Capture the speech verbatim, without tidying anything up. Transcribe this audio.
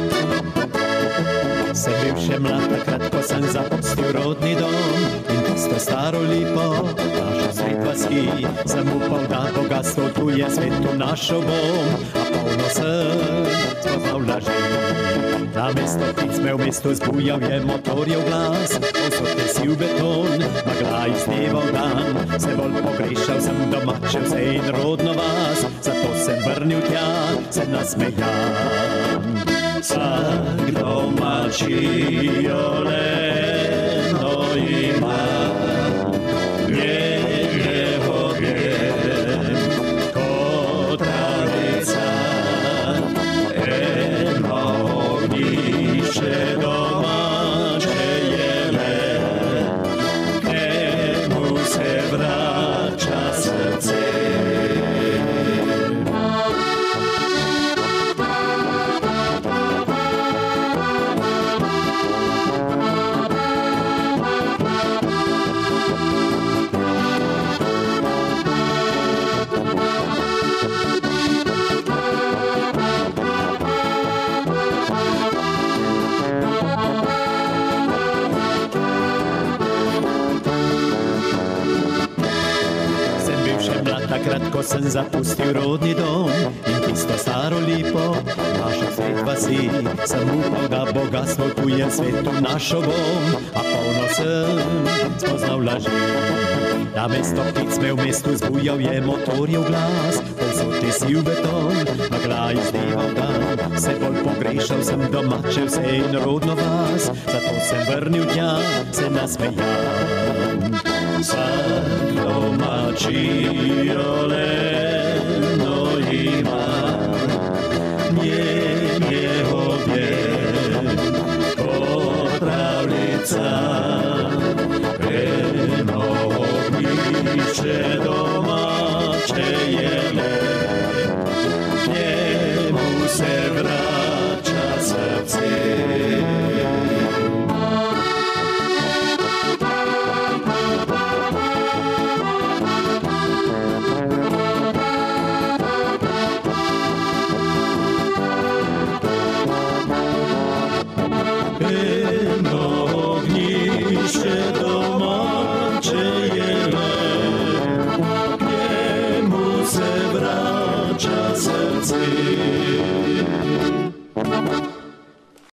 Sem bil še mlad, takrat, ko sem zapustil rodni dom in tisto staro lipo, našo svet vasi. Sem upal, da bogatstvo tu je svetu našo bom, a polno sem spoznal laži. Namesto ptic me v mestu zbujal je motorjev glas, povsod je siv beton, magla iz dneva v dan. Se bolj pogrešal sem domače vse in rodno vas, zato sem vrnil tja, se nasmejam. Vsak domačijo leno ima, njen objem kot pravica, eno ognjišče domače je le, k njemu se vrača srce. Takrat, ko sem zapustil rodni dom in tisto staro lipo, našo svet vasi. Sem upal, da bogatstvo tu je svetu našo bom, a polno sem spoznal laži. Namesto ptic me v mestu zbujal je motorjev glas, povsod je siv beton, magla iz dneva v dan. Se bolj pogrešal sem domače vse in rodno vas, zato sem vrnil tja, se nasmejam. Vsak domačijo leno ima, njen je objem kot pravljica, eno ognjišče domače je le, k njemu se vrača srce. Eno ognjišče